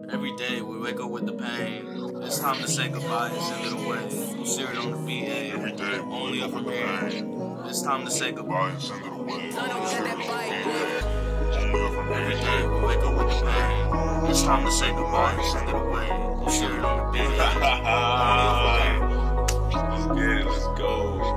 Every day we wake up with the pain. It's time to say goodbye and send it away. We'll see it on the BA. Every day Only up from here. It's time to say goodbye and send it away. Every day we wake up with the pain. It's time to say goodbye and send it away. We'll see it on the BA. Let's get it, let's go.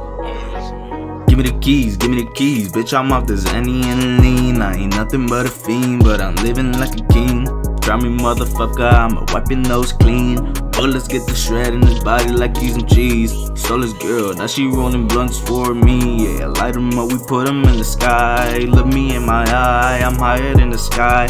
Give me the keys, bitch, I'm off this Annie and lean. I ain't nothing but a fiend, but I'm living like a king. Try me, motherfucker, I'ma wipe your nose clean. Bullets get the shred in his body like he's some cheese. Stole his girl, now she rolling blunts for me. Yeah, light him up, we put him in the sky. Look me in my eye, I'm higher than the sky.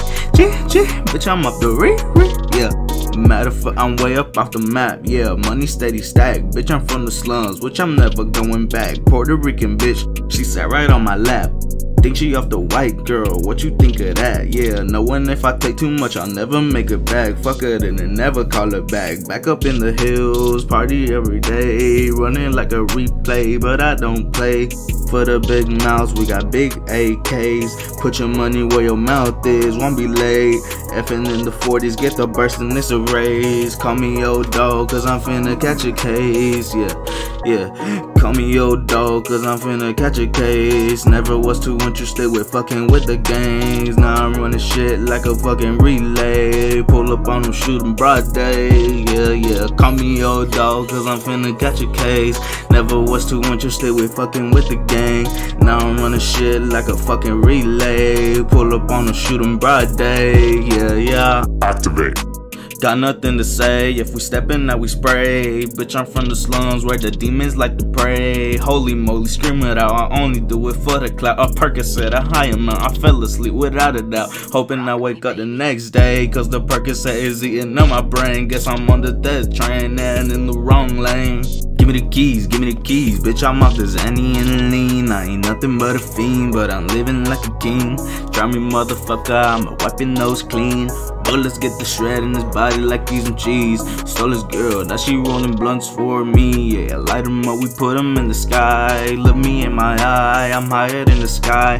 Bitch, I'm up the yeah. Matter of fact, I'm way up off the map, yeah. Money steady stack, bitch, I'm from the slums, which I'm never going back. Puerto Rican bitch, she sat right on my lap. Think she off the white girl, what you think of that? Yeah, knowing if I take too much, I'll never make it back. Fuck her, then never call her back. Back up in the hills, party every day. Running like a replay, but I don't play. For the big mouths, we got big AKs. Put your money where your mouth is, won't be late. Effing in the 40s, get the burst and it's a race. Call me old dog, cause I'm finna catch a case, yeah. Call me old dog, cause I'm finna catch a case. Never was too interested with fucking with the gangs. Now I'm running shit like a fucking relay. Pull up on them, shoot them broad day, yeah. Call me old dog, cause I'm finna catch a case. Never was too interested with fucking with the gang. Now I'm running shit like a fucking relay. Pull up on them, shoot them broad day, yeah. Activate. Got nothing to say, if we steppin' out we spray. Bitch, I'm from the slums where the demons like to pray. Holy moly, scream it out, I only do it for the clout. A Percocet, a high amount, I fell asleep without a doubt. Hoping I wake up the next day, cause the Percocet is eating up my brain. Guess I'm on the death train and in the wrong lane. Give me the keys, bitch, I'm off this Annie and lean. I ain't nothing but a fiend, but I'm living like a king. Try me, motherfucker, I'ma wipe your nose clean. Bullets get the shred in his body like he's some cheese. Stole his girl, now she rolling blunts for me. Yeah, light him up, we put him in the sky. Look me in my eye, I'm higher than the sky.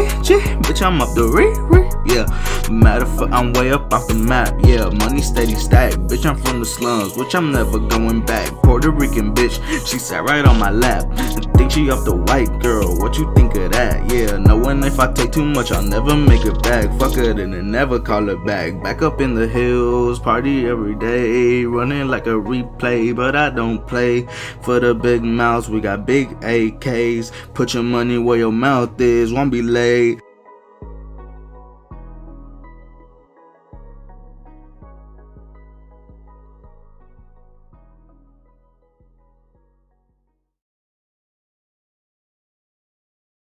Bitch, I'm up the yeah. Matter of fact, I'm way up off the map, yeah. Money steady stack, bitch, I'm from the slums, which I'm never going back. Puerto Rican bitch, she sat right on my lap. Think she off the white girl, what you think of that? Yeah, knowing if I take too much, I'll never make it back. Fuck her, then never call her back. Back up in the hills, party every day. Running like a replay, but I don't play. For the big mouths, we got big AKs. Put your money where your mouth is, won't be late.